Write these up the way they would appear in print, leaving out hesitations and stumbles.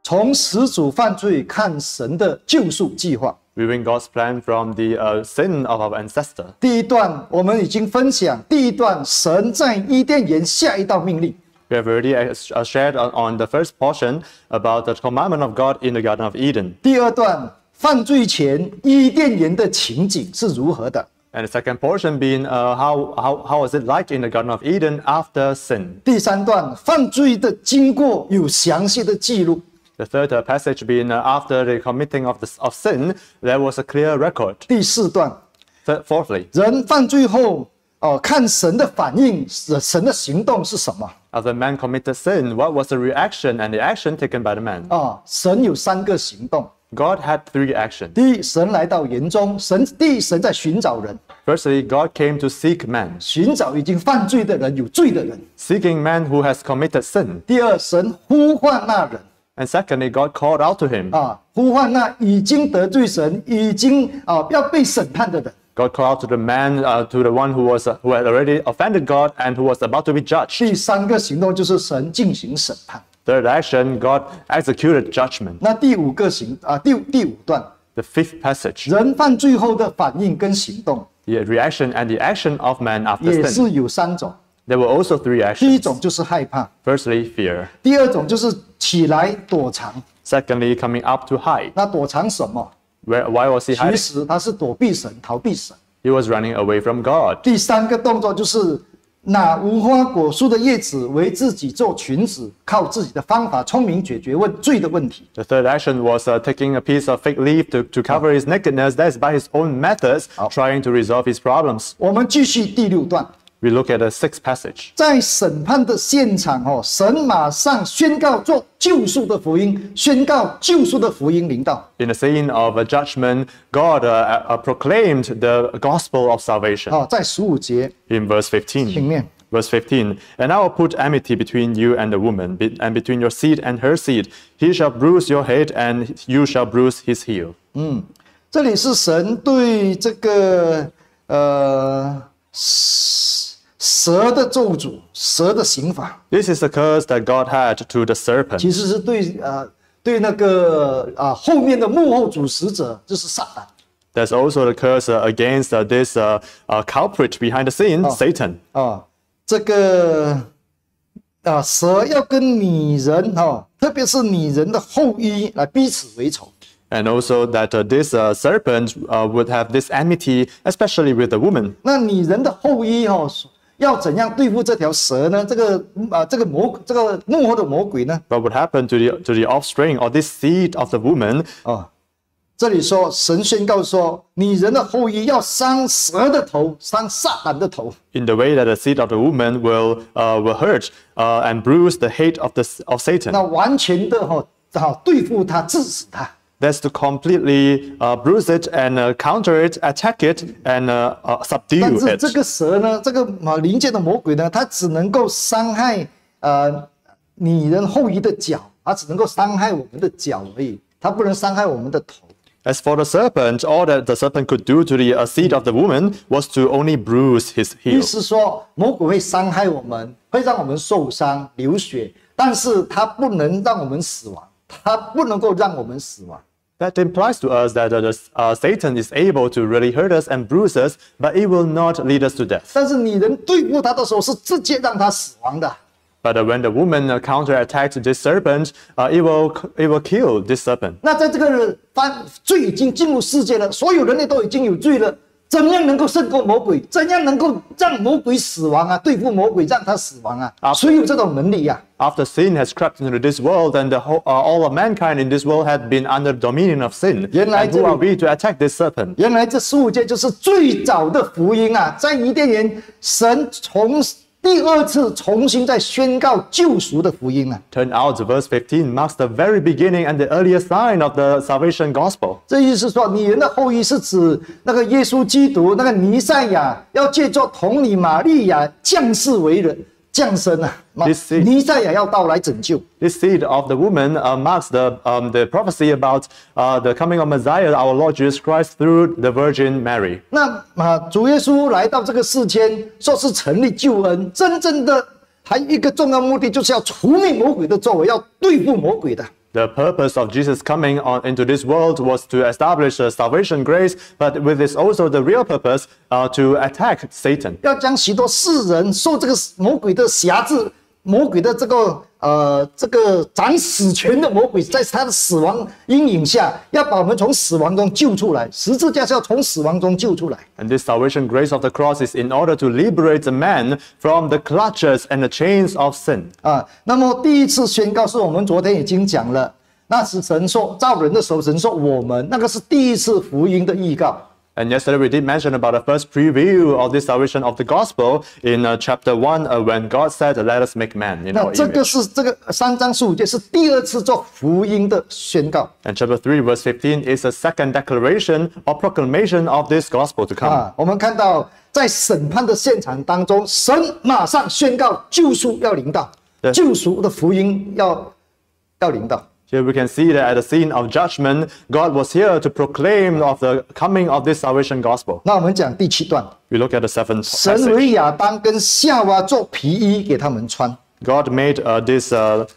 从始祖犯罪看神的救赎计划。 Viewing God's plan from the sin of our ancestor. 第一段我们已经分享，第一段神在伊甸园下一道命令。 We have already shared on the first portion about the commandment of God in the Garden of Eden. 第二段犯罪前伊甸园的情景是如何的？ And the second portion being how was it like in the Garden of Eden after sin? 第三段犯罪的经过有详细的记录。 The third passage being after the committing of sin, there was a clear record. 第四段 Fourthly, 人犯罪后，看神的反应，神的行动是什么？ after man committed sin, what was the reaction and the action taken by the man? 神有3个行动。 God had 3 actions. 第一，神来到园中，神在寻找人， Firstly, God came to seek man, 寻找已经犯罪的人，有罪的人。 seeking man who has committed sin. 第二，神呼唤那人， And secondly, God called out to him. 呼唤那已经得罪神、已经要被审判的人。 God called out to the man, to the one who had already offended God and who was about to be judged. 第3个行动就是神进行审判。 Third action, God executed judgment. 那第五段， The fifth passage, 人犯罪后的反应跟行动 the reaction and the action of man after 也 sin. 是有3种。 There were also 3 第一 actions. 种就是害怕， Firstly, fear. 第二种就是起来躲藏。 Secondly, coming up to hide. 那躲藏什么？ Why was he 其 hiding? 实他是躲避神、逃避神。 He was running away from God. 第3个动作就是拿无花果树的叶子为自己做裙子，靠自己的方法聪明解决罪的问题。 The third action was taking a piece of fig leaf to cover his nakedness. That's by his own methods, trying to resolve his problems. 我们继续第6段， We look at the 6th passage. 在审判的现场神马上宣告做救赎的福音，宣告救赎的福音临到。 In the scene of a judgment, God proclaimed the gospel of salvation. 在15节 In verse 前 15. 面。 Verse 15, and I will put enmity between you and the woman, and between your seed and her seed. He shall bruise your head, and you shall bruise his heel. 这里是神对这个蛇的咒诅、蛇的刑罚， This is the curse that God had to the serpent. 其实是对那个后面的幕后主使者，就是撒旦。 There's also the curse against this culprit behind the scene, Satan. 这个蛇要跟女人特别是女人的后裔来彼此为仇。 And also that this serpent would have this enmity, especially with the woman. 那女人的后裔要怎样对付这条蛇呢？这个幕后的魔鬼呢？ What would happen to the offspring or this seed of the woman? 这里说，神宣告说，女人的后裔要伤蛇的头，伤撒旦的头。 In the way that the seed of the woman will hurt and bruise the head of Satan. 那完全的对付他，致死他。 That's to completely bruise it and counter it, attack it, and 但 subdue 是 it. 这个蛇呢，这个灵界的魔鬼呢，它只能够伤害女人后裔的脚，它只能够伤害我们的脚而已，它不能伤害我们的头。 As for the serpent, all that the serpent could do to the seed of the woman was to only bruise his 意 heel. 思说，魔鬼会伤害我们，会让我们受伤、流血，但是它不能让我们死亡，它不能够让我们死亡。 That implies to us that Satan is able to really hurt us and bruise us, but it will not lead us to death. 但是女人对付他的时候，是直接让他死亡的。 But when the woman counterattacked this serpent, it will kill this serpent. 那在这个罪已经进入世界了，所有人类都已经有罪了，怎样能够胜过魔鬼？怎样能够让魔鬼死亡啊？对付魔鬼，让他死亡啊？谁有这种能力呀？ After sin has crept into this world and all of mankind in this world had been under the dominion of sin, and who are we to attack this serpent? 原来这15节就是最早的福音啊！在伊甸园，神从第2次重新在宣告救赎的福音啊！ Turn out, verse 15 marks the very beginning and the earliest sign of the salvation gospel. 这意思说，女人的后裔是指那个耶稣基督，那个弥赛亚要借着童女玛利亚降世为人。 降生啊，弥赛亚要到来拯救。 This seed of the woman marks the prophecy about the coming of Messiah, our Lord Jesus Christ, through the Virgin Mary. 那主耶稣来到这个世间，说是成立救恩，真正的还有一个重要目的，就是要除灭魔鬼的作为，要对付魔鬼的。 The purpose of Jesus coming into this world was to establish a salvation grace, but with this also the real purpose to attack Satan. 要将许多世人受这个魔鬼的辖制，魔鬼的这个掌死权的魔鬼，在他的死亡阴影下，要把我们从死亡中救出来。十字架是要从死亡中救出来。 And this salvation grace of the cross is in order to liberate the man from the clutches and the chains of sin. 那么第一次宣告是我们昨天已经讲了，那是神说造人的时候，神说我们，那个是第一次福音的预告。 And yesterday we did mention about the first preview of this salvation of the gospel in chapter 1 when God said, "Let us make man in 那 our 这个 image." 是这个3章15节是第二次做福音的宣告。 And chapter 3 verse 15 is a second declaration or proclamation of this gospel to come. 我们看到在审判的现场当中，神马上宣告救赎要临到，救赎的福音要临到。 Here we can see that at the scene of judgment, God was here to proclaim of the coming of this salvation gospel. 那我们讲第7段， We look at the seventh 神 passage. 为亚当跟夏娃做皮衣给他们穿。 God made this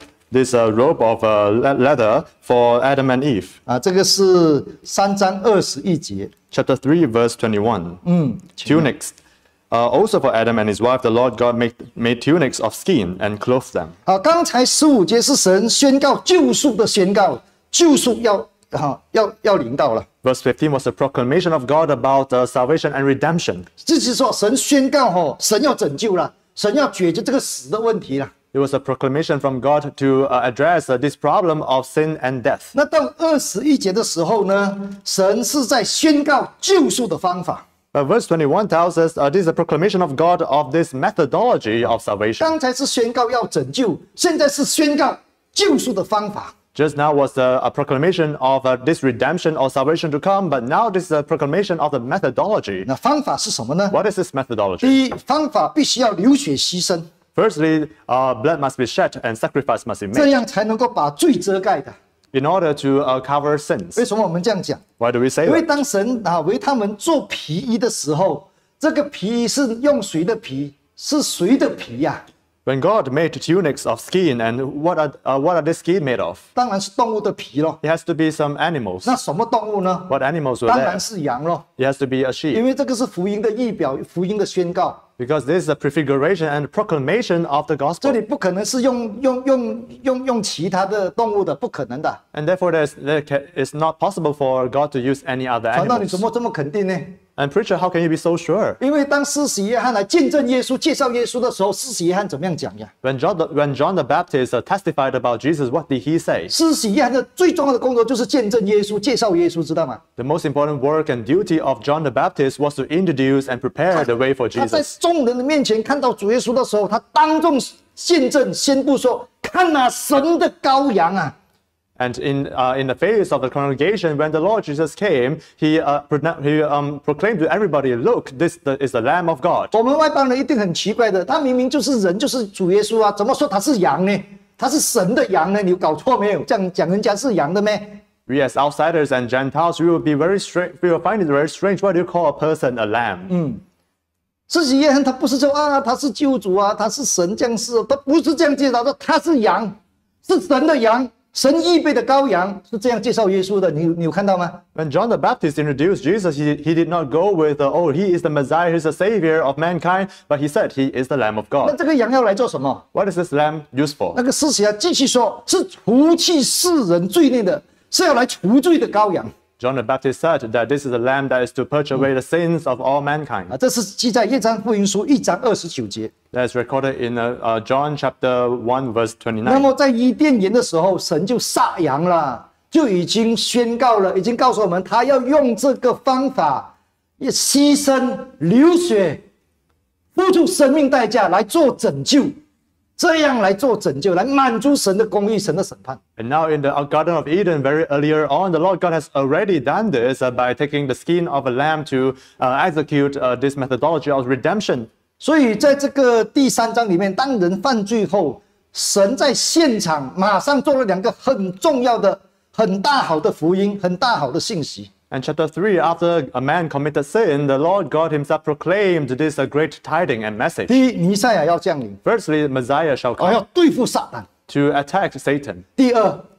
robe of leather for Adam and Eve. 这个是3章21节。 Chapter 3 verse 21. Tunics. Also for Adam and his wife, the Lord God made tunics of skin and clothed them. 刚才15节是神宣告救赎的宣告，救赎要临到了。 Verse 15 was a proclamation of God about salvation and redemption. 就是说神宣告神要拯救了，神要解决这个死的问题了。 It was a proclamation from God to address this problem of sin and death. 那到21节的时候呢，神是在宣告救赎的方法。 Verse 21 tells us this is a proclamation of God of this methodology of salvation. 刚才是宣告要拯救，现在是宣告救赎的方法。 Just now was a proclamation of this redemption or salvation to come, but now this is a proclamation of the methodology. 那方法是什么呢？ What is this methodology? 第一，方法必须要流血牺牲， Firstly, blood must be shed and sacrifice must be 这 made 样才能够把罪遮盖的。 in order to cover sins. 为什么我们这样讲？ Why do we say 因为 that? 当神为他们做皮衣的时候，这个皮衣是用谁的皮？是谁的皮呀？ When God made tunics of skin, and what are this skin made of? 当然是动物的皮咯。 It has to be some animals. 那什么动物呢？ What animals were 当然 there? 是羊咯， It has to be a 因 sheep, 为这个是福音的预表，福音的宣告。 because this is a prefiguration and proclamation of the 这 gospel. 里不可能是用其他的动物的，不可能的。 And therefore, it's not possible for God to use any other 传道你 animals. 怎么这么肯定呢？ And preacher, how can you be so sure? 因为当施洗约翰来见证耶稣、介绍耶稣的时候，施洗约翰怎么样讲呀？ When John the Baptist testified about Jesus, what did he say? 施洗约翰的最重要的工作就是见证耶稣、介绍耶稣，知道吗？ The most important work and duty of John the Baptist was to introduce and prepare the way for 他在 Jesus. 众人的面前看到主耶稣的时候，他当众见证、宣布说：“看啊，神的羔羊啊！” And in the face of the congregation, when the Lord Jesus came, he proclaimed to everybody, "Look, this is the Lamb of God." 我们外邦人一定很奇怪的，他明明就是人，就是主耶稣啊，怎么说他是羊呢？他是神的羊呢？你有搞错没有？这样讲人家是羊的咩？ We as outsiders and Gentiles, we will be very strange. We will find it very strange. Why do you call a person a lamb? 施洗约翰他不是说他是救主啊，他是神降世，他不是这样介绍的，他是羊，是神的羊。神预备的羔羊是这样介绍耶稣的，你有看到吗？ When John the Baptist introduced Jesus, he did not go with, "Oh, he is the Messiah, he's the Savior of mankind," but he said, "He is the Lamb of 那 God." 这个羊要来做什么？ What is this lamb used for? 那个施洗约翰继续说，是除去世人罪孽的，是要来除罪的羔羊 John the Baptist said that this is a lamb that is to purge away the sins of all mankind. 这是记在约翰福音书1章29节。 That's recorded in John chapter 1 verse 那 29. 么在伊甸园的时候，神就杀羊了，就已经宣告了，已经告诉我们，他要用这个方法，也牺牲、流血、付出生命代价来做拯救，这样来做拯救，来满足神的公义、神的审判。 And now in the Garden of Eden, very earlier on, the Lord God has already done this by taking the skin of a lamb to execute this methodology of redemption. 所以在这个第3章里面，当人犯罪后，神在现场马上做了2个很重要的、很大好的福音、很大好的信息。 And chapter 3, after a man committed sin, the Lord God himself proclaimed this great tiding and message. 第一，弥赛亚要降临， Firstly, Messiah shall 要 come 对付撒旦； to attack Satan. 第二，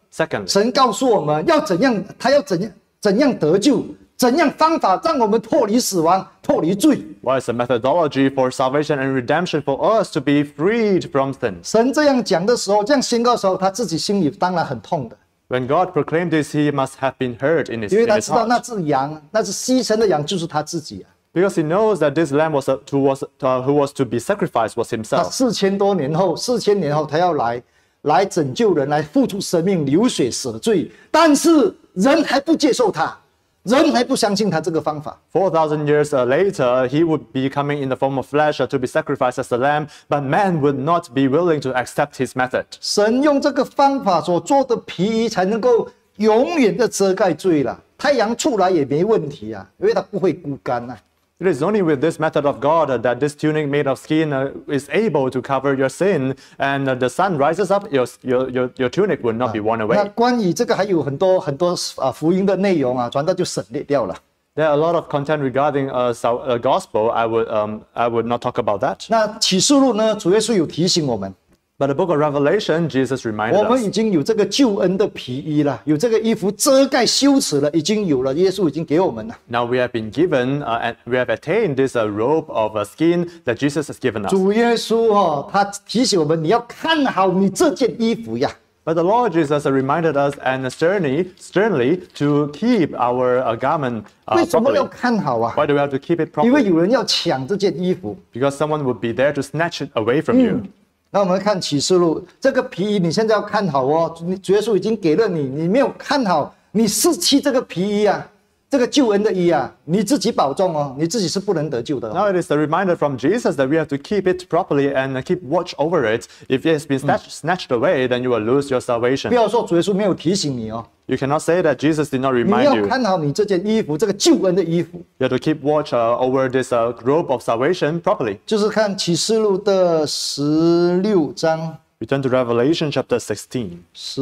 Secondly, 神告诉我们要怎样，他要怎样得救，怎样方法让我们脱离死亡、脱离罪。 what is the methodology for salvation and redemption for us to be freed from sin? 神这样讲的时候，这样宣告的时候，他自己心里当然很痛的， When God proclaimed this, he must have been hurt in his, 因为 in 他 his 知道 heart. 那只羊，那只牺牲的羊就是他自己啊。 Because he knows that this lamb who was to be sacrificed was 他 himself. 4000年后，他要来拯救人，来付出生命、流血舍罪，但是人还不接受他，人还不相信他这个方法。 4,000 years later, he would be coming in the form of flesh to be sacrificed as a lamb, but man would not be willing to accept his method. 神用这个方法所做的皮衣，才能够永远的遮盖罪了。太阳出来也没问题啊，因为它不会枯干啊。 It is only with this method of God that this tunic made of skin is able to cover your sin, and the sun rises up, your tunic will not be worn 那 away. 关于这个还有很多福音的内容啊，传道就省略掉了。 There are a lot of content regarding gospel. I would not talk about that. 那启示录呢，主耶稣有提醒我们， But the book of Revelation, Jesus 我 reminded 们 us 已经有这个救恩的皮衣了，有这个衣服遮盖羞耻了，已经有了，耶稣已经给我们了。 now we have been given and we have attained this robe of skin that Jesus has given us. 主耶稣他提醒我们，你要看好你这件衣服呀。 But the Lord Jesus reminded us and sternly to keep our garment 为什么要 properly. 看好啊？ Why do we have to keep it 因为 properly? 有人要抢这件衣服。 Because someone would be there to snatch it away from you. 那我们看启示录这个皮衣，你现在要看好哦。主耶稣已经给了你，你没有看好，你失去这个皮衣啊，这个救恩的衣啊，你自己保重哦，你自己是不能得救的哦。 Now it is a reminder from Jesus that we have to keep it properly and keep watch over it. If it has been snatched away, then you will lose your 不 salvation. 要说主耶稣没有提醒你哦， You cannot say that Jesus did not 你 remind 要 you. 看好你这件衣服，这个救恩的衣服， You have to keep watch over this robe of salvation properly. 就是看启示录的16章 We turn to Revelation chapter 16,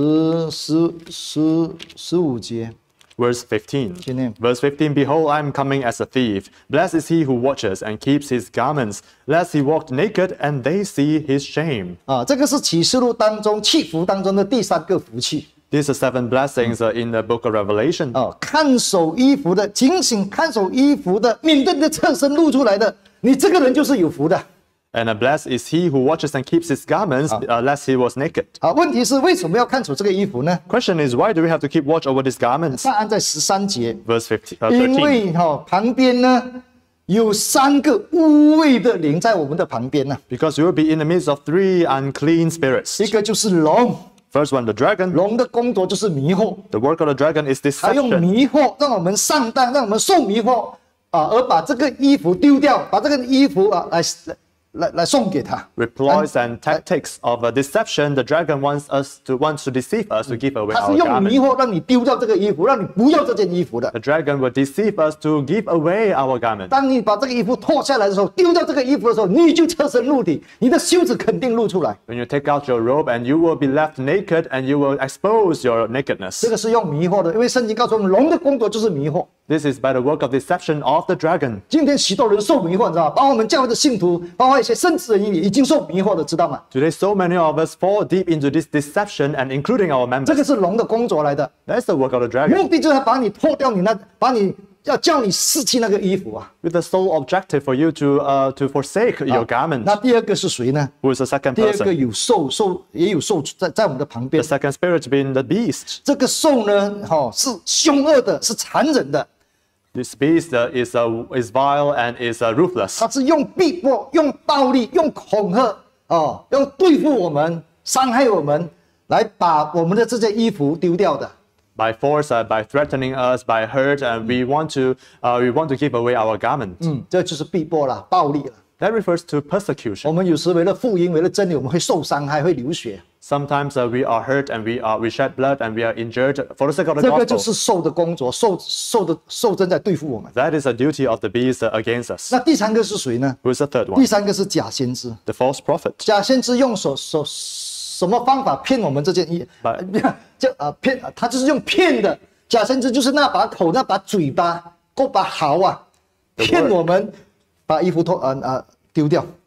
15节。 verse 15. 请念。 Verse 15, Behold, I am coming as a thief. Blessed is he who watches and keeps his garments, lest he walk naked and they see his shame. 这个是启示录当中七福当中的第3个福气。 These are 7 blessings in the book of Revelation. 看守衣服的，警醒看守衣服的，免得你的侧身露出来的，你这个人就是有福的。 And blessed is he who watches and keeps his garments, lest he was naked. 问题是为什么要看守这个衣服呢？ Question is, why do we have to keep watch over these garments? 答案在13节， Verse 因 13. 为旁边呢有3个污秽的灵在我们的旁边呢， Because you will be in the midst of 3 unclean spirits. 一个就是龙， First one, the dragon. 龙的工作就是迷惑， The work of the dragon is 他用 deception. 迷惑让我们上当，让我们受迷惑而把这个衣服丢掉，把这个衣服来送给他。 With ploys and tactics of deception, the dragon wants to deceive us to give away 他是 our 用迷 garment. 惑让你丢掉这个衣服，让你不要这件衣服的。 The dragon will deceive us to give away our garment. 当你把这个衣服脱下来的时候，丢掉这个衣服的时候，你就侧身露体，你的羞耻肯定露出来。 When you take out your robe and you will be left naked and you will expose your nakedness. 这个是用迷惑的，因为圣经告诉我们，龙的工作就是迷惑。 This is by the work of deception of the dragon. 今天许多人受迷惑，你知道吗？包括我们教会的信徒，包括一些圣职人员，已经受迷惑了，知道吗？ Today, so many of us fall deep into this deception and including our 这 members. 个是龙的工作来的， That's the work of the dragon. 目的就是要把你脱掉要叫你失去那个衣服啊。 With the sole objective for you to forsake your garment. 那第二个是谁呢？ Who is the second 第二个 person? 有兽，也有兽在我们的旁边 The。second spirit being the beast. 这个兽呢，是凶恶的，是残忍的， This beast is vile and is ruthless. 它是用逼迫、用暴力、用恐吓，用对付我们、伤害我们，来把我们的这件衣服丢掉的。 By force, by threatening us, by hurt, and we want to give away our garment. 这就是逼迫了，暴力了。 That refers to persecution. 我们有时为了福音，为了真理，我们会受伤害，会流血。 Sometimes we are hurt and we shed blood and we are injured for the sake of the 这个就 gospel. 是兽的工作，兽正在对付我们。 That is a duty of the beast against us. 那第3个是谁呢？ Who is the third 第 one? 3个是假先知。 The false prophet. 假先知用什么方法骗我们这件衣？骗他就是用骗的。假先知就是那把口、那把嘴巴、那把毫骗我们把衣服丢掉。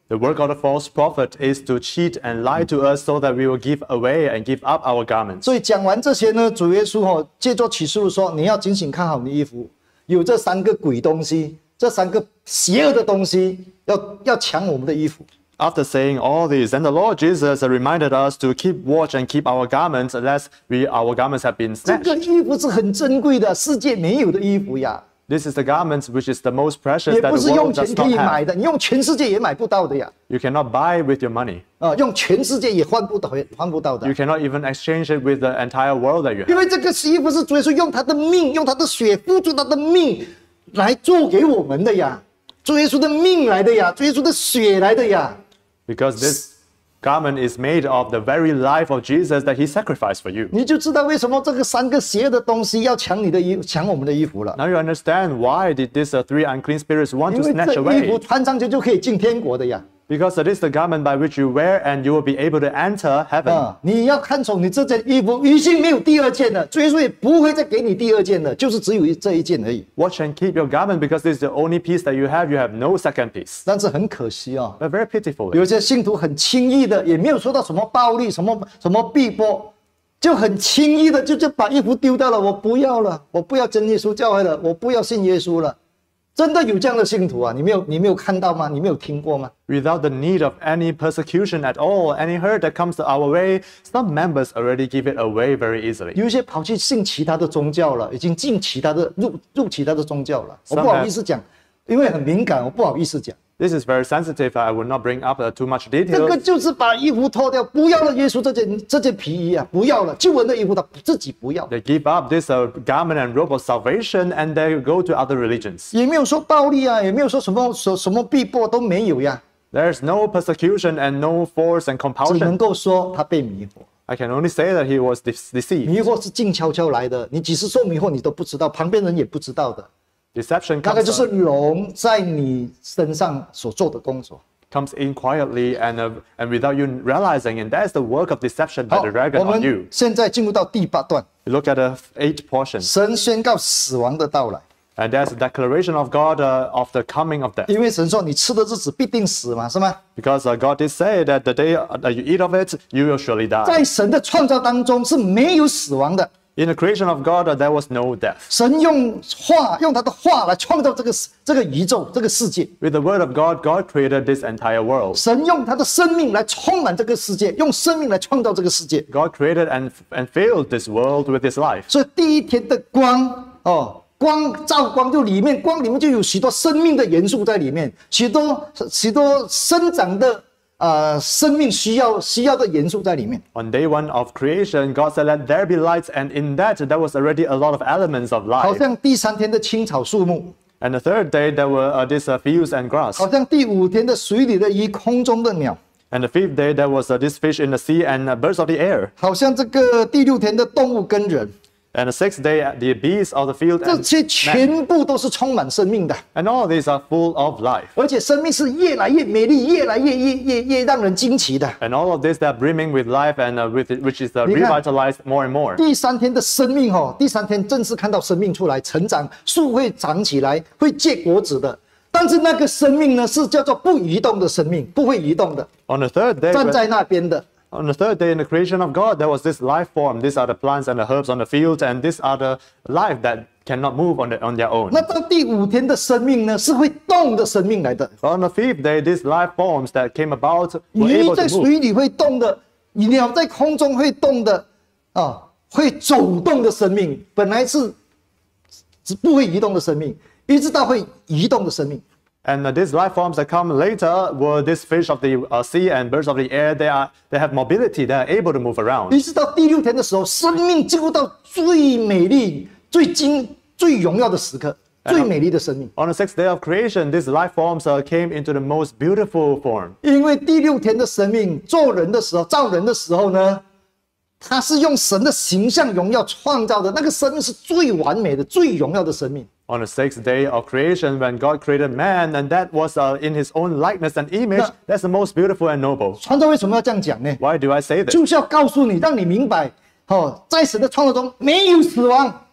The work of the false prophet is to cheat and lie to us so that we will give away and give up our garments. 所以讲完这些呢，主耶稣借着启示录说，你要警醒看好你的衣服，有这三个鬼东西，这三个邪恶的东西要抢我们的衣服。 After saying all this, then the Lord Jesus reminded us to keep watch and keep our garments, lest our garments have been 这 snatched. 个衣服是很珍贵的，世界没有的衣服呀， This is the garments which is the most precious 也 that 不 the 是用 world 钱 does 可 not 以买 have. 的，你用全世界也买不到的呀。 You cannot buy with your money. 用全世界也换不到的 You，cannot even exchange it with the entire world that you 因 have. 为这个衣服是主耶稣用他的命，用他的血付出他的命来做给我们的呀，主耶稣的命来的呀，主耶稣的血来的呀。 Because this garment is made of the very life of Jesus that he sacrificed for you. 你就知道为什么这个三个邪恶的东西要抢我们的衣服了。 Now you understand why did these three unclean spirits want 因 to 为 snatch 这衣服 away. 穿上去就可以进天国的呀。 Because it is the garment by which you wear and you will be able to enter heaven. 你要看重你这件衣服，已经没有第二件了，主耶稣也不会再给你第二件了，就是只有这一件而已。 Watch and keep your garment because this is the only piece that you have. You have no second piece. 但是很可惜啊， But very pitiful. 有些信徒很轻易的，也没有受到什么暴力、什么逼迫，就很轻易的就把衣服丢掉了，我不要了，我不要真耶稣教会了，我不要信耶稣了。真的有这样的信徒啊？你没有看到吗？你没有听过吗？ Without the need of any persecution at all, any hurt that comes our way, some members already give it away very easily. 有一些跑去信其他的宗教了，已经进其他的入其他的宗教了。我 Some 不好意思讲，因为很敏感，我不好意思讲。 This is very sensitive. I will not bring up too much 这 detail. 个就是把衣服脱掉，不要了耶稣这件皮衣啊，不要了救恩的衣服，他自己不要， They give up this garment and robe of salvation and they go to other religions. 也没有说暴力啊，也没有说什么逼迫都没有呀， There's no persecution and no force and 只能 compulsion. 够说他被迷惑。 I can only say that he was deceived. 迷惑是静悄悄来的，你几时受迷惑你都不知道，旁边人也不知道的。 Deception 大概就是 comes 龙在你身上所做的工作。 in quietly and without you realizing, and that's the work of deception by 好， the dragon 我 on 们 you. 现在进入到第8段， Look at the 8th portion. 神宣告死亡的到来， And there's a declaration of God of the coming of death. 因为神说你吃的日子必定死嘛，是吗？ Because God did say that the day that you eat of it, you will surely die. 在神的创造当中是没有死亡的。 In the creation of God, there was no death. 神用他的话来创造这个宇宙这个世界， With the word of God, God created this entire world. 神用他的生命来充满这个世界，用生命来创造这个世界。 God created and filled this world with His life. 所以第一天的光照光就光里面就有许多生命的元素在里面，许多生长的生命需要的元素在里面。 On day 1 of creation, God said, "Let there be light," and in that, there was already a lot of elements of 好 life. 像第3天的青草树木， And the third day, there were these fields and grass. 好像第5天的水里的鱼，空中的鸟， And the 5th day, there was this fish in the sea and birds of the air. 好像这个第6天的动物跟人， And the 6th day, the beasts of the field 这 and 些 man. 全部都是充满生命的。 And all these are full of life. 而且生命是越来越美丽，越来越让人惊奇的。 And all of this, they are brimming with life and which is 你看， revitalized more and more. 第3天的生命第3天正式看到生命出来，成长，树会长起来，会结果子的。但是那个生命呢，是叫做不移动的生命，不会移动的， On the third day, 站在那边的。 on the third day in the creation of God, there was this life form. These are the plants and the herbs on the field, and these are the life that cannot move on their own. 那到第5天的生命呢，是会动的生命来的。 On the 5th day, these life forms that came about were 鱼 able 在 to move. 水里会动的，鸟在空中会动的，会走动的生命，本来是不会移动的生命，一直到会移动的生命。 And these life forms that come later were this fish of the sea and birds of the air. They have mobility. They are able to move around. 一直到第6天的时候，生命进入到最美丽、最荣耀的时刻，最美丽的生命。 On the 6th day of creation, these life forms came into the most beautiful form. 因为第6天的生命造人的时候呢，它是用神的形象荣耀创造的，那个生命是最完美的、最荣耀的生命。 On the 6th day of creation, when God created man, and that was in His own likeness and image, that's the most beautiful and noble. 创造为什么要这样讲呢？ Why do I say this? 就是要告诉你，让你明白，在神的创造中没有死亡，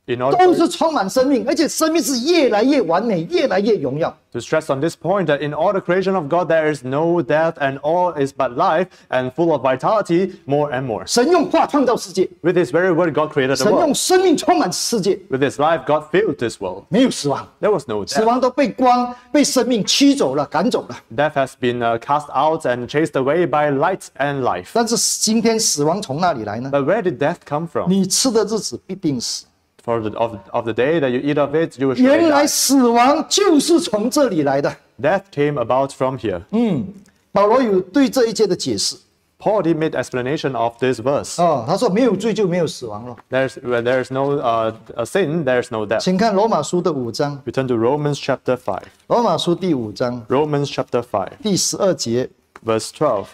In order 都是充满生命，而且生命是越来越完美，越来越荣耀。 to stress on this point that in all the creation of God there is no death and all is but life and full of vitality more and more. 神用话创造世界， With His very word, God created the 神用 world. 生命充满世界， With His life, God filled this world. 没有死亡， There was no 死 death. 亡都被光、被生命驱走了、赶走了。 Death has been cast out and chased away by light and life. 但是今天死亡从哪里来呢？ But where did death come from? 你吃的日子必定死。 For of the day that you eat of it, you will surely 原来 die. 死亡就是从这里来的。 Death came about from here. 保罗有对这一切的解释 Paul did make explanation of this verse. 他说没有罪就没有死亡了。 Where there is no sin, there is no death. 请看罗马书的5章， We turn to Romans chapter 5. 罗马书第5章 Romans chapter 5, 第12节。 verse 12.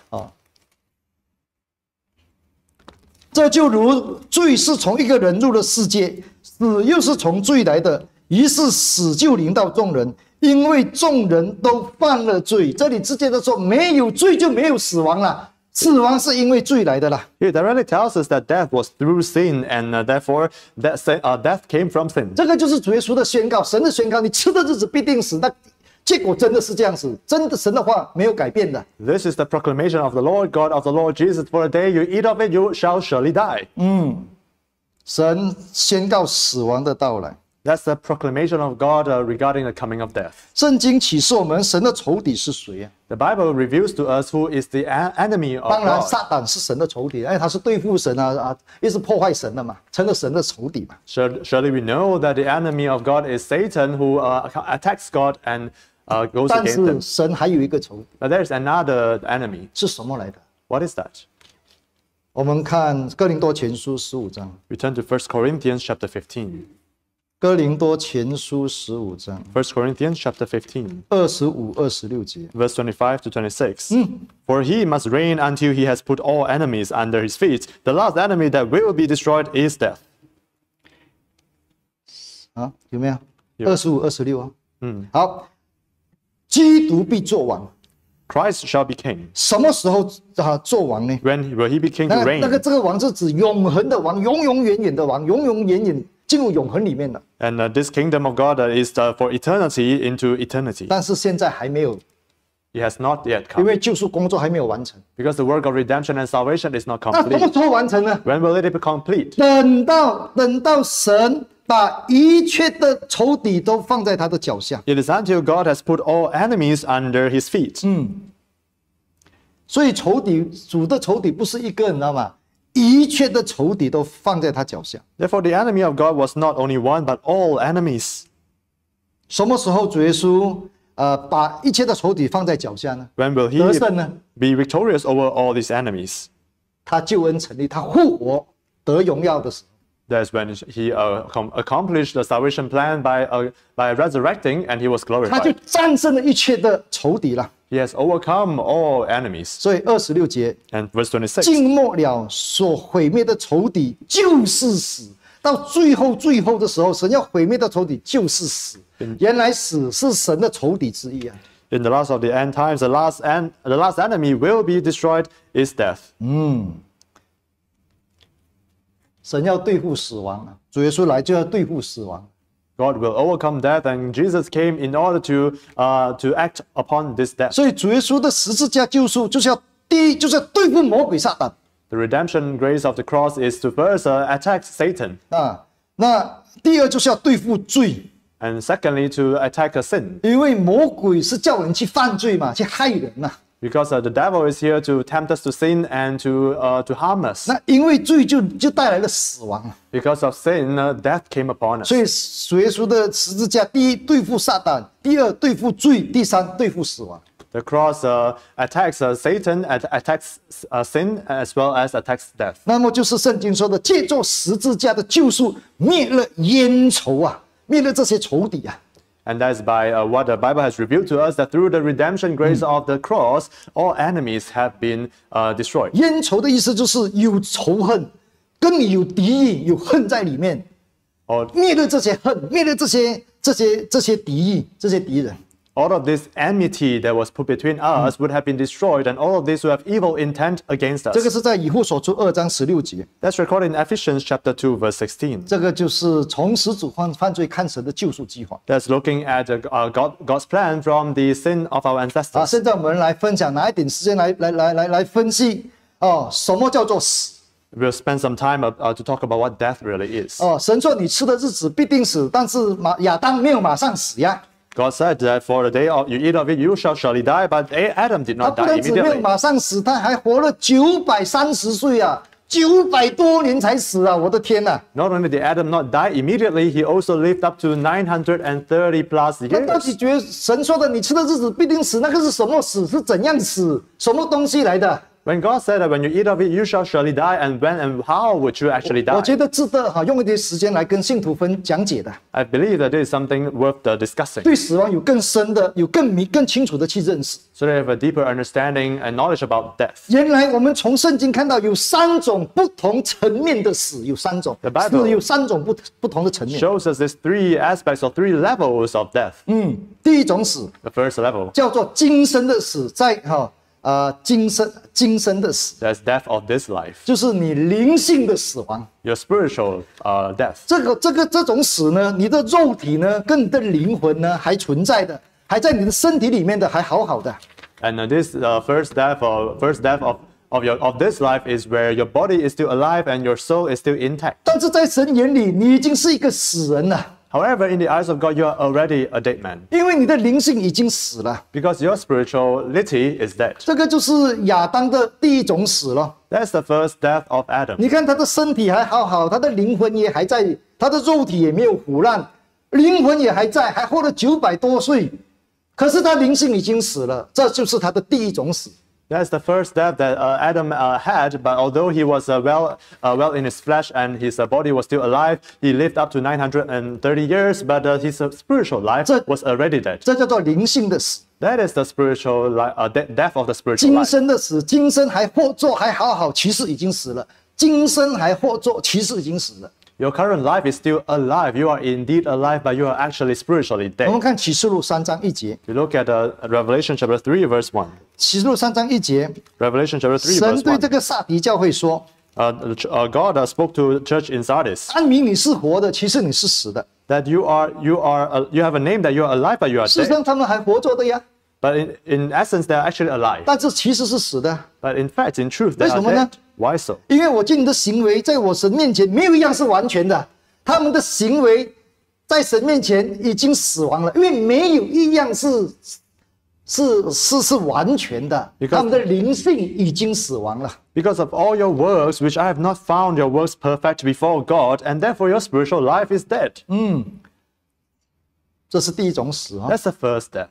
这就如罪是从一个人入了世界，死又是从罪来的，于是死就临到众人，因为众人都犯了罪。这里直接的说，没有罪就没有死亡了，死亡是因为罪来的啦。 It directly tells us that death was through sin, and therefore death came from sin. 这个就是主耶稣的宣告，神的宣告，你吃的日子必定死。那结果真的是这样子，真的神的话没有改变的。 This is the proclamation of the Lord God of the Lord Jesus. For the day you eat of it, you shall surely die. 神宣告死亡的到来。 That's the proclamation of God regarding the coming of death. 圣经启示我们，神的仇敌是谁啊？ The Bible reveals to us who is the enemy of 当然， God. 撒旦是神的仇敌，他是对付神也是破坏神的嘛，成了神的仇敌嘛。 Surely we know that the enemy of God is Satan, who attacks God and goes 但 against 是 him. 神还有一个仇敌， But there is another enemy. 是什么来的？ What is that? 我们看哥林多前书15章， We turn to 1 Corinthians chapter 15. 哥林多前书15章 1 Corinthians chapter 15, 25、26节。 verse 25 to 26. For he must reign until he has put all enemies under his feet. The last enemy that will be destroyed is death. 有没有有 ？25、26啊。好，基督必做王， Christ shall be king. 什么时候做王呢？ When will he be king to 那 reign? 个这个王是指永恒的王，永永远远的王，永永远远进入永恒里面的。 And this kingdom of God is for eternity into eternity. 但是现在还没有， It has not yet 因 come. 为救赎工作还没有完成。 Because the work of redemption and salvation is not 那什么 complete. 时候完成呢？ When will it be complete? 等到神把一切的仇敌都放在他的脚下。 It is until God has put all enemies under his feet. 所以主的仇敌不是一个，你知道吗？一切的仇敌都放在他脚下。 Therefore, the enemy of God was not only one, but all enemies. 什么时候主耶稣把一切的仇敌放在脚下呢？ When will 得 he 胜呢？ be victorious over all these enemies? 他救恩成立，他复活得荣耀的时候。 That's when he accomplished the salvation plan by resurrecting, and he was 他就 glorified. 战胜了一切的仇敌了。 He has overcome all enemies. 所以26节， And verse 26. 尽末了所毁灭的仇敌就是死。到最后的时候，神要毁灭的仇敌就是死。原来死是神的仇敌之一啊。 In the last of the end times, the last enemy will be destroyed is death. 神要对付死亡啊，主耶稣来就要对付死亡。 God will overcome death, and Jesus came in order to act upon this death. 所以主耶稣的十字架救赎就是要第一就是要对付魔鬼撒旦 The redemption grace of the cross is to first attack Satan, 啊。那第二就是要对付罪， and secondly to attack sin. 因为魔鬼是叫人去犯罪嘛，去害人嘛。 Because the devil is here to tempt us to sin and to harm us. 那因为罪就带来了死亡。 Because of sin, death came upon us. 所以主耶稣的十字架，第一对付撒旦，第二对付罪，第三对付死亡。 The cross attacks Satan, attacks sin, as well as attacks death. 那么就是圣经说的，借助十字架的救赎，灭了冤仇啊，灭了这些仇敌啊。 And that's by what the Bible has revealed to us, that through the redemption grace of the cross, all enemies have been destroyed. 冤仇的意思就是有仇恨，跟你有敌意，有恨在里面。 Or, 灭了这些恨，灭了这些敌意，这些敌人。 all of this enmity that was put between us would have been destroyed, and all of this would have evil intent against 这个 us. 是在以弗所书2章16节， That's recorded in Ephesians chapter 2, verse 16. 这个就是从始祖犯罪看神的救赎计划。 That's looking at God's plan from the sin of our 啊， ancestors. 现在我们来分享，拿一点时间来分析哦，什么叫做死？ We'll spend some time to talk about what death really is. 哦，神说你吃的日子必定死，但是亚当没有马上死呀。 God said that for the day you eat of it, you shall surely die, but Adam did 他 not 不 die 但只没有 immediately. 马上死，他还活了930岁啊，900多年才死啊！我的天呐！ Not only did Adam not die immediately, he also lived up to 930 plus 那到底 years. 觉得神说的你吃的日子必定死，那个是什么死？是怎样死？什么东西来的？ When God said that when you eat of it, you shall surely die, and when and how would you actually 我 die? 觉得值得用一点时间来跟信徒讲解的， I believe that this is something worth discussing, 对死亡有更深的、有更清楚的去认识。 so that you have a deeper understanding and knowledge about death. 原来我们从圣经看到有3种不同层面的死，有3种， The Bible 是有3种不同的层面。 Shows us these 3 aspects or 3 levels of death. 第一种死 The first level, 叫做今生的死，在今生的死， that's death of this life. 就是你灵性的死亡。 Your spiritual death. 这种死呢，你的肉体呢，跟你的灵魂呢还存在的，还在你的身体里面的，还好好的。 And this first death of this life is where your body is still alive and your soul is still intact. 但是在神眼里，你已经是一个死人了， However, in the eyes of God, you are already a dead man 因为你的灵性已经死了。 because your spirituality is dead. 这个就是亚当的第一种死了。 That's the first death of Adam. 你看他的身体还好好，他的灵魂也还在，他的肉体也没有腐烂，灵魂也还在，还活了900多岁。可是他灵性已经死了，这就是他的第一种死。 That's the first death that Adam had, but although he was well in his flesh and his body was still alive, he lived up to 930 years, but his spiritual life was already dead. 这叫做灵性的死。 That is the spiritual death of the spiritual 今 life. 生的死，今生还活着还好好，其实已经死了；今生还活着，其实已经死了。 Your current life is still alive. You are indeed alive, but you are actually spiritually 我们 dead. 看启示录3章1节， You look at Revelation chapter 3, verse 1. 启示录3章1节， Revelation chapter 3, 神 verse 对 1. 这个撒狄教会说 God spoke to the church in Sardis：“ 安明你是活的，其实你是死的。 that you have a name that you are alive, but you are 事实 dead. 上他们还活着的呀， But in essence, they are actually alive. 但是其实是死的。 But in fact, in truth, they 为 are 什么呢？ dead. Why so? 因为我见你的行为在我神面前没有一样是完全的，他们的行为在神面前已经死亡了，因为没有一样是完全的， Because- 他们的灵性已经死亡了。 Because of all your works, which I have not found your works perfect before God, and therefore your spiritual life is dead. 这是第一种死啊。 That's the first death.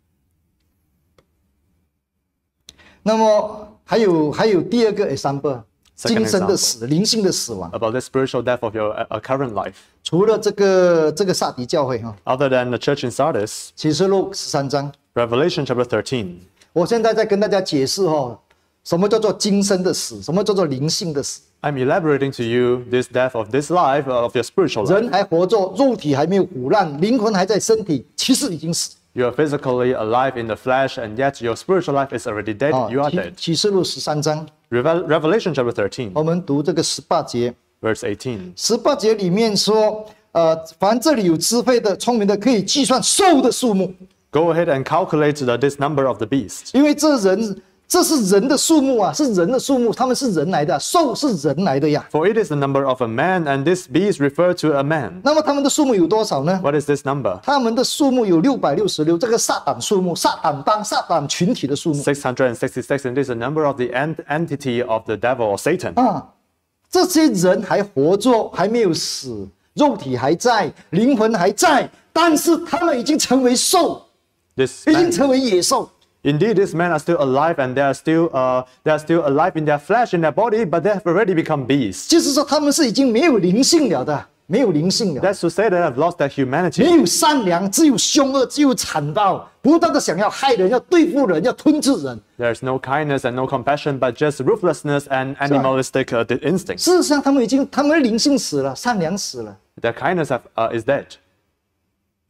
那么还有第二个 example， Second 今生的 example 死，灵性的死亡。 About the spiritual death of your current life. 除了这个撒狄教会哈， Other than the church in Sardis, 启示录13章， Revelation chapter 13. 我现在在跟大家解释什么叫做今生的死，什么叫做灵性的死。 I'm elaborating to you this death of this life, of your spiritual life. 人还活着，肉体还没有腐烂，灵魂还在身体，其实已经死。 You are physically alive in the flesh, and yet your spiritual life is already dead. You are 启 dead. 启示录13章， Revelation chapter 13, 我们读这个18节。 verse 18. 18节里面说，凡这里有智慧的、聪明的，可以计算兽的数目， Go ahead and calculate this number of the beast. 因为这是人的数目啊，是人的数目，他们是人来的，兽是人来的呀。 For it is the number of a man, and this beast referred to a man. 那么他们的数目有多少呢？ What is this number? 他们的数目有666，这个撒旦数目、撒旦帮、撒旦群体的数目 666, and this is the number of the entity of the devil or Satan. 啊。这些人还活着，还没有死，肉体还在，灵魂还在，但是他们已经成为兽， This 已经 man, 成为野兽。 indeed, these men are still alive, and they are still alive in their flesh, in their body, but they have already become beasts. 就是说他们是已经没有灵性了的，没有灵性了， That's to say that they have lost their 没 humanity. 有善良，只有凶恶，只有残暴，不断的想要害人，要对付人，要吞噬人。 There's no kindness and no compassion, but just ruthlessness and animalistic instincts. 事实上，他们的灵性死了，善良死了。 Their kindness is dead.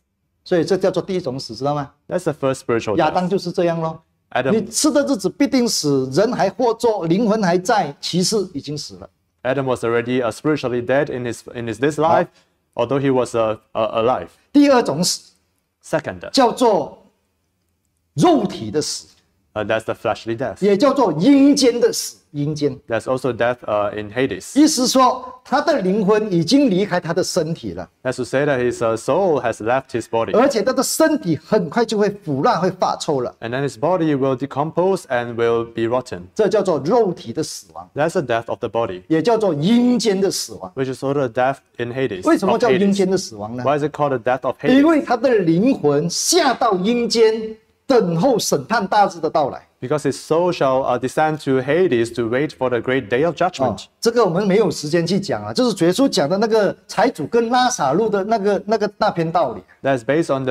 所以这叫做第一种死，知道吗？ That's the first spiritual 亚 death. 当就是这样咯。 Adam 你吃的日子必定死，人还活着，灵魂还在，其实已经死了。 Adam was already spiritually dead in this life, although he was alive. 第二种死 Second death, 叫做肉体的死， that's the fleshly death. 也叫做阴间的死。阴间， There's also death in Hades. 意思说他的灵魂已经离开他的身体了， That's to say that his soul has left his body. 而且他的身体很快就会腐烂，会发臭了。 And then his body will decompose and will be rotten. 这叫做肉体的死亡， That's the death of the body, 也叫做阴间的死亡。 which is also the death in Hades. 为什么 of 叫阴 Hades. 间的死亡呢？ Why is it called the death of 因 Hades? 为他的灵魂下到阴间，等候审判大日的到来。 Because his soul shall descend to Hades to wait for the great day of judgment. 这个我们没有时间去讲啊，就是耶稣讲的那个财主跟拉撒路的那篇道理。 That's based on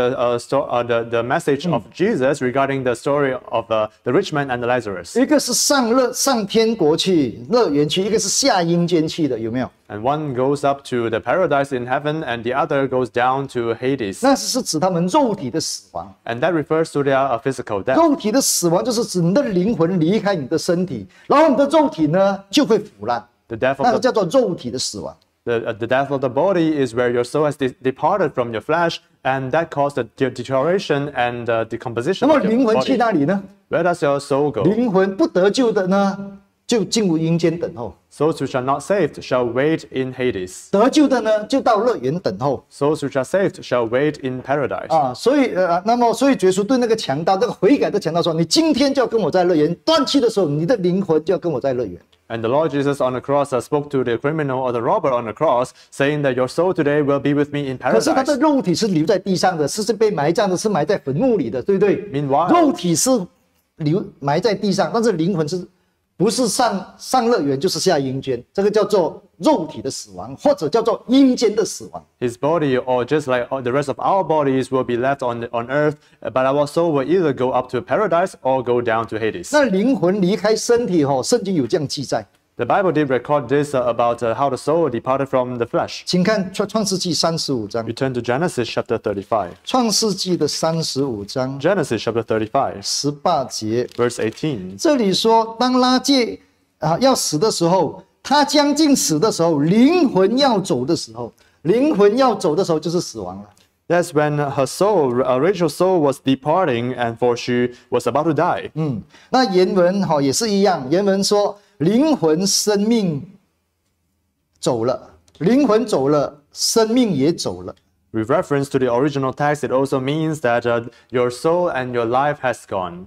the message of Jesus regarding the story of the rich man and the Lazarus. 一个是上天国去乐园去，一个是下阴间去的，有没有？ And one goes up to the paradise in heaven, and the other goes down to Hades. 那是指他们肉体的死亡。 And that refers to their physical death. 肉体的死亡就是指你的灵魂离开你的身体，然后你的肉体呢就会腐烂， The death 那个 of 叫做肉体的死亡。 the death of the body is where your soul has departed from your flesh, and that caused the deterioration and decomposition 那么 of 灵 your 魂去 body. 哪里呢？ Where does your soul go? 灵魂不得救的呢，就进入阴间等候； Souls which are not saved shall wait in Hades. 得救的呢，就到乐园等候。 Souls which are saved shall wait in paradise. 所以耶稣对那个强盗，那个悔改的强盗说：“你今天就要跟我在乐园，断气的时候，你的灵魂就要跟我在乐园。” And the Lord Jesus on the cross spoke to the criminal or the robber on the cross, saying that your soul today will be with me in 可是他的 paradise. 肉体是留在地上的，是被埋葬的，是埋在坟墓里的，对不对？ Meanwhile 肉体是埋在地上，但是灵魂不是上乐园就是下阴间，这个叫做肉体的死亡，或者叫做阴间的死亡。 His body, or just like the rest of our bodies, will be left on earth, but our soul will either go up to paradise or go down to Hades. 那灵魂离开身体圣经有这样记载， The Bible did record this about how the soul departed from the flesh. 请看创世纪35章 We，turn to Genesis chapter 35. 创世纪的35章 Genesis chapter 35, 18节， verse 18. 这里说，当拉结要死的时候，他将近死的时候，灵魂要走的时候，灵魂要走的时候就是死亡了。 That's when her soul, Rachel's soul, was departing, and for she was about to die. 那原文也是一样，原文说灵魂生命走了，灵魂走了，生命也走了。 With reference to the original text, it also means that your soul and your life has gone.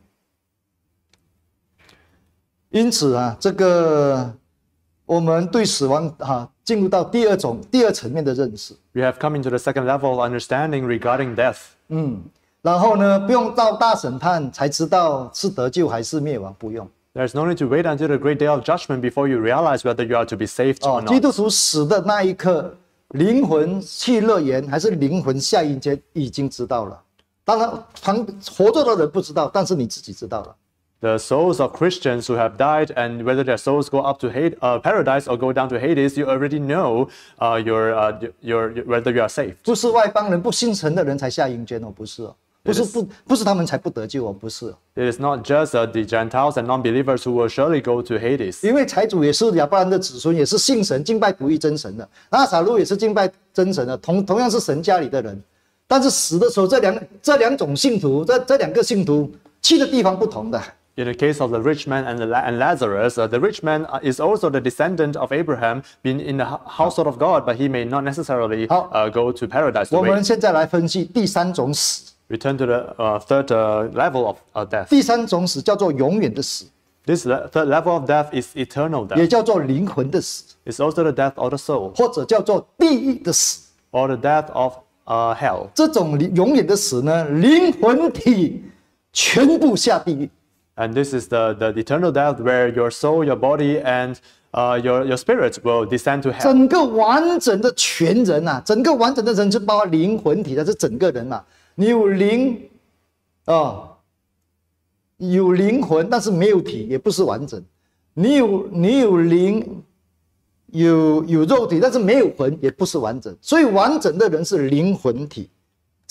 因此这个我们对死亡进入到第二层面的认识。 We have come into the second level of understanding regarding death. 然后呢，不用到大审判才知道是得救还是灭亡，不用。 There's no need to wait until the great day of judgment before you realize whether you are to be saved or 基 not. 督徒死的那一刻，灵魂去乐园还是灵魂下阴间，已经知道了。当然，活着的人不知道，但是你自己知道了。 The souls of Christians who have died, and whether their souls go up to paradise or go down to Hades, you already know whether you are saved. 不是外邦人不信神的人才下阴间不是不是他们才不得救不是。 It is not just the Gentiles and non-believers who will surely go to Hades. 因为财主也是亚伯兰的子孙，也是信神、敬拜独一真神的。拉撒路也是敬拜真神的，同样是神家里的人。但是死的时候，这两种信徒，这两个信徒去的地方不同的。 In the case of the rich man and Lazarus, the rich man is also the descendant of Abraham, being in the household of God, but he may not necessarily go to paradise. 我们现在来分析第三种死。 Return to the third level of death. 第三种死叫做永远的死， This third level of death is eternal 也 death. 叫做灵魂的死， It's also the death of the soul, 或者叫做地狱的死。 or the death of hell. 这种永远的死呢，灵魂体全部下地狱。 And this is the eternal death where your soul, your body, and your spirit will descend to hell. 整个完整的全人整个完整的人就包括灵魂体的，是整个人你有灵有灵魂，但是没有体，也不是完整。你有灵，有肉体，但是没有魂，也不是完整。所以完整的人是灵魂体，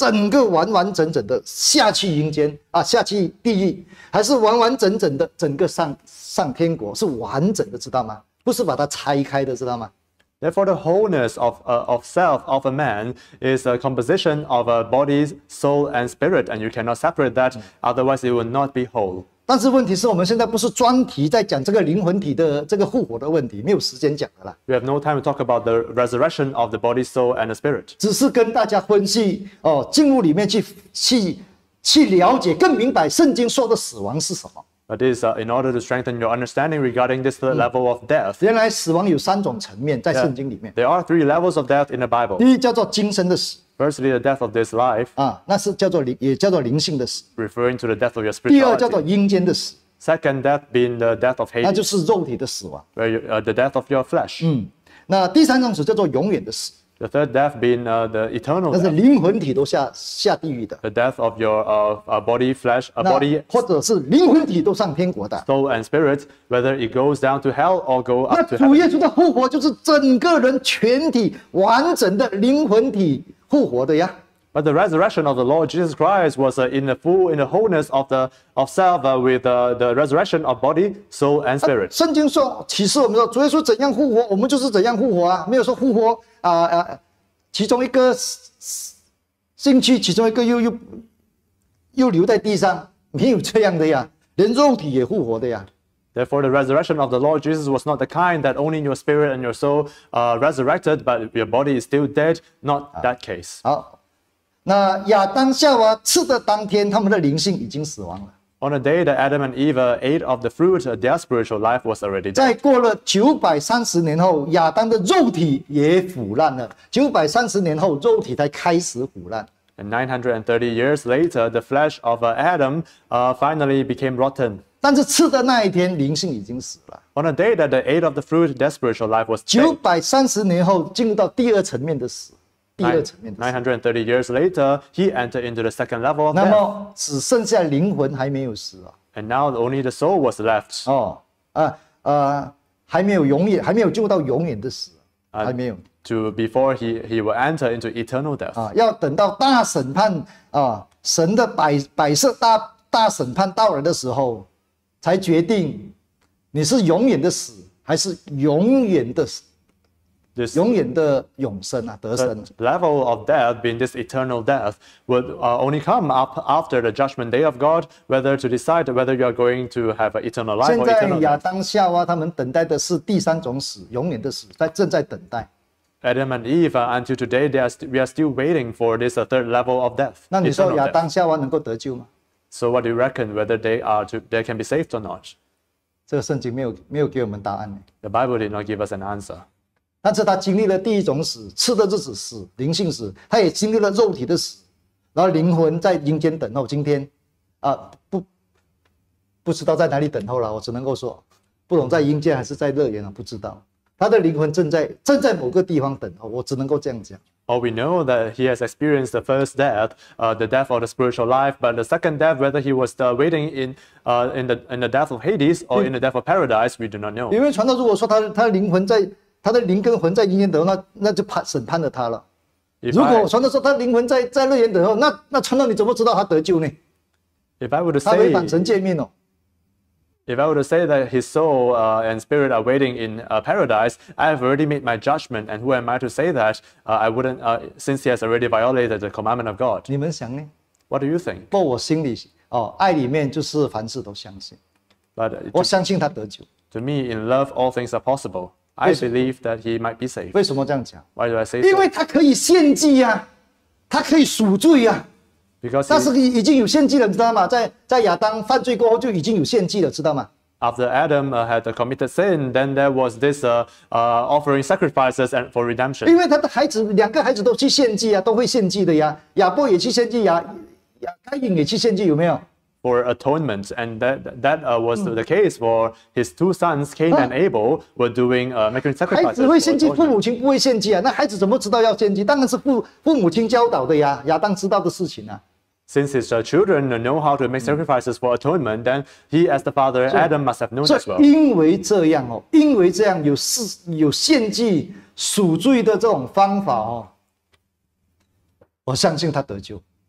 整个完完整整的下去阴间啊，下去地狱，还是完完整整的整个上天国，是完整的，知道吗？不是把它拆开的，知道吗？ Therefore, the wholeness of self of a man is a composition of a body, soul, and spirit, and you cannot separate that. Otherwise, it will not be whole. 但是问题是我们现在不是专题在讲这个灵魂体的这个复活的问题，没有时间讲的啦。 We have no time to talk about the resurrection of the body, soul, and the spirit. 只是跟大家分析哦，进入里面去了解，更明白圣经说的死亡是什么。 But this is in order to strengthen your understanding regarding this level of death. 原来死亡有3种层面，在圣经里面。 There are 3 levels of death in the Bible. 第一叫做今生的死 Firstly, the death of this life, 啊，那是也叫做灵性的死。 referring to the death of your 第二叫做 spirituality. 阴间的死， Second death being the death of 那就 Hades, 是肉体的死亡。 where the death of your flesh. 那第3种死叫做永远的死， The third death being the eternal 那是 death, 灵魂体都下地狱的， the death of your body, flesh, 那 body, 或者是灵魂体都上天国的。 soul, and spirit, whether it goes down to hell or go 那 up to 主 heaven. 耶稣的复活就是整个人全体完整的灵魂体复活的呀。 But the resurrection of the Lord Jesus Christ was in the wholeness of self with the resurrection of body, soul, and spirit. 圣经说启示我们说，主耶稣怎样复活，我们就是怎样复活啊，没有说复活其中一个兴趣，其中一个又留在地上，没有这样的呀，连肉体也复活的呀。 Therefore, the resurrection of the Lord Jesus was not the kind that only your spirit and your soul resurrected, but your body is still dead. Not that case. 好，那亚当夏娃吃的当天，他们的灵性已经死亡了。 On the day that Adam and Eve ate of the fruit, their spiritual life was already dead. 在过了930年后，亚当的肉体也腐烂了。930年后，肉体才开始腐烂。 And 930 years later, the flesh of Adam finally became rotten. 但是吃的那一天，灵性已经死了。 On the day that they ate of the fruit, their spiritual life was dead. 930年后，进入到第2层面的死。第2层面的死。 930 years later, he entered into the second level of 那 death. 么只剩下灵魂还没有死啊。 And now only the soul was left. 还没有永远，还没有进入到永远的死，还没有。 Before he will enter into eternal death. 要等到大审判神的摆设大审判到来的时候，才决定你是永远的死，还是永远的永远的永生啊，得生。 The level of death, being this eternal death, would only come up after the judgment day of God, whether to decide whether you are going to have an eternal life 现 or 在 eternal 亚 death. 当夏娃他们等待的是第3种死，永远的死，正在等待。 Adam and Eve, until today, we are still waiting for this third level of death. 那你说 eternal 亚 death. 当夏娃能够得救吗？ So what do you reckon, whether they can be saved or not? 这个圣经没有给我们答案呢。 The Bible did not give us an answer. 但是他经历了第1种死，吃的日子死，灵性死，他也经历了肉体的死，然后灵魂在阴间等候。今天不知道在哪里等候了，我只能够说，不懂在阴间还是在乐园啊，不知道。他的灵魂正在某个地方等候，我只能够这样讲。 Or we know that he has experienced the first death, the death of the spiritual life, but the second death, whether he was waiting in the death of Hades or in the death of paradise, we do not know. 因为传道如果说他的灵魂他的灵跟魂在阴间等候，那就审判了他了。 If 如 I, 果传道说他灵魂在乐园等候，那传道你怎么知道他得救呢？ if I were to 他违 say, 反神诫命哦。 if I were to say that his soul and spirit are waiting in paradise, I have already made my judgment, and who am I to say that? I wouldn't, since he has already violated the commandment of God. 你们想呢？ What do you think? 不过我心里爱里面就是凡事都相信， But 我相信他得救。 to me, in love, all things are possible. I believe that he might be saved. 为什么这样讲？ Why do I say 因 so? 为他可以献祭呀，他可以赎罪呀。 Because 但是已经有献祭了，你知道吗？在亚当犯罪过后就已经有献祭了，知道吗？ after Adam had committed sin, then there was this offering sacrifices and for redemption. 因为他的2个孩子都去献祭啊，都会献祭的呀。亚伯也去献祭，该隐也去献祭，有没有？ For atonement, and that was the case for his 2 sons, Cain and Abel, were doing making 孩 sacrifices. 子会 for 献祭，父 atonement. 母亲不会献祭啊。那孩子怎么知道要献祭？当然是父母亲教导的呀，亚当知道的事情啊。 Since his children know how to make sacrifices for atonement, then he, as the father, Adam, must have known as well. 因为这样有献祭赎罪的这种方法我相信他得救。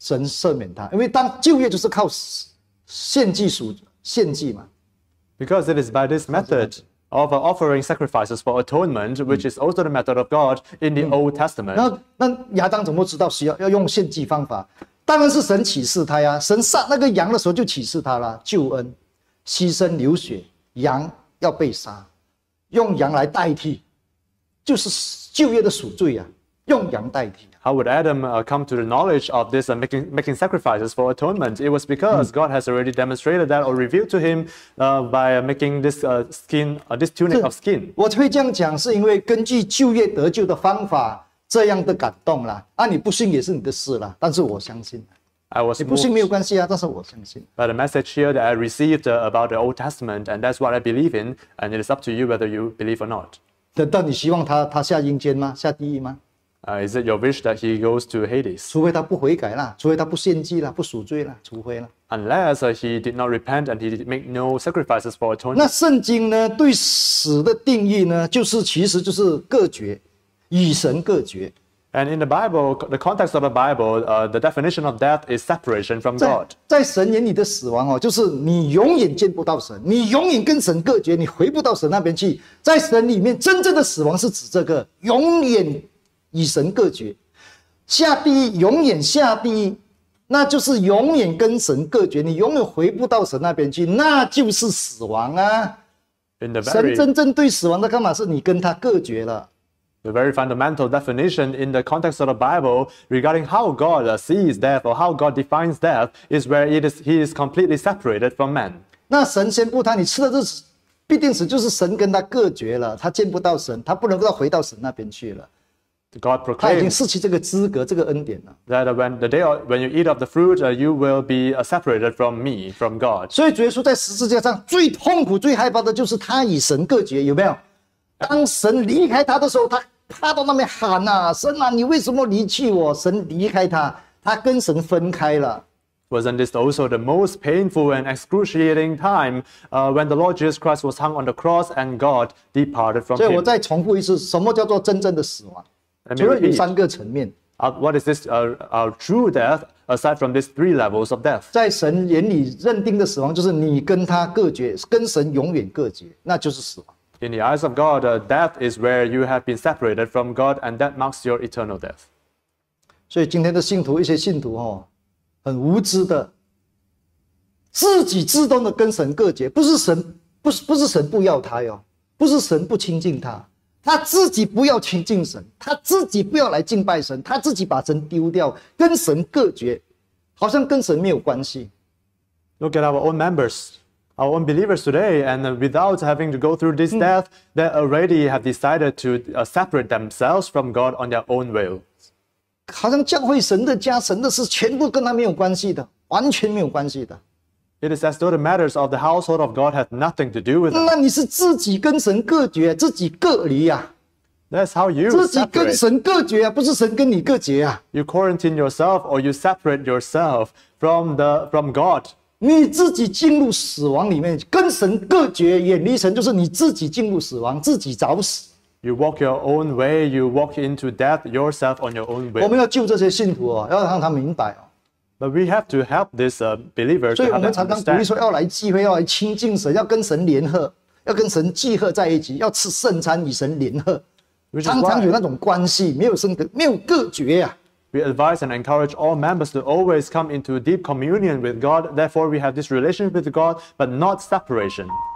神赦免他，因为当旧约就是靠献祭嘛。 Because it is by this method of offering sacrifices for atonement, which is also the method of God in the Old Testament. 那亚当怎么知道要用献祭方法？当然是神启示他呀。神杀那个羊的时候就启示他了，救恩、牺牲、流血，羊要被杀，用羊来代替，就是旧约的赎罪啊，用羊代替。 How would Adam come to the knowledge of this making sacrifices for atonement? It was because God has already demonstrated that or revealed to him by making this this tunic of skin. 我会这样讲，是因为根据旧约得救的方法，这样的感动啦。啊，你不信也是你的事啦，但是我相信。 I was 你不信没有关系啊，但是我相信。 But the message here that I received about the Old Testament, and that's what I believe in, and it is up to you whether you believe or not. 等到你希望他下阴间吗？下地狱吗？ Is it your wish that he goes to Hades? 除非他不悔改啦，除非他不献祭啦，不赎罪啦，除非啦。 Unless he did not repent and he did make no sacrifices for 那 atonement. 圣经呢，对死的定义呢，其实就是隔绝，与神隔绝。 And in the Bible, the context of the Bible, the definition of death is separation from God. 在神眼里的死亡哦，就是你永远见不到神，你永远跟神隔绝，你回不到神那边去。在神里面，真正的死亡是指这个永远与神隔绝，下地狱永远下地狱，那就是永远跟神隔绝，你永远回不到神那边去，那就是死亡啊。 In the 神 very, 真正对死亡的看法是你跟他隔绝了。 the very fundamental definition in the context of the Bible regarding how God sees death or how God defines death is where he is completely separated from man. 那神宣布他，你吃了这必定死，就是神跟他隔绝了，他见不到神，他不能够回到神那边去了， God 他已经 proclaims 失去这个资格，这个恩典了。 that when you eat of the fruit, you will be separated from me, from God. 所以主耶稣在十字架上最痛苦、最害怕的就是他与神隔绝，有没有？当神离开他的时候，他趴到那边喊啊：“神啊，你为什么离弃我？”神离开他，他跟神分开了。 Wasn't this also the most painful and excruciating time when the Lord Jesus Christ was hung on the cross and God departed from 所以我 him? 再重复一次，什么叫做真正的死亡？ Let 除 me 了有 repeat. 3个层面， What is this true death aside from these 3 levels of death? 在神眼里认定的死亡，就是你跟他隔绝，跟神永远隔绝，那就是死亡。 In the eyes of God, death is where you have been separated from God, and that marks your eternal death. 所以今天的信徒，一些信徒很无知的，自己自动的跟神隔绝，不是神不要他哟，不是神不亲近他，他自己不要亲近神，他自己不要来敬拜神，他自己把神丢掉，跟神隔绝，好像跟神没有关系。 Look at our own members, our own believers today, and without having to go through this death, they already have decided to separate themselves from God on their own will. 好像教会神的家、神的事全部跟他没有关系的，完全没有关系的。 It is as though the matters of the household of God have nothing to do with it. 那你是自己跟神隔绝，自己隔离啊， That's how you 自己跟 separate. 神隔绝啊，不是神跟你隔绝啊。 You quarantine yourself or you separate yourself from God. 你自己进入死亡里面，跟神隔绝，远离神，就是你自己进入死亡，自己找死。 You walk your own way, you walk into death yourself on your own 我 way. 们要救这些信徒要让他明白 But we have to help these believers 所 to 以我 have 们 them 常常鼓励 understand. 说，要来聚会，要来亲近神，要跟神联合，要跟神聚合在一起，要吃圣餐与神联合， Which is 常常 why 有那种关系，没有隔绝呀、 we advise and encourage all members to always come into deep communion with God. Therefore, we have this relationship with God, but not separation.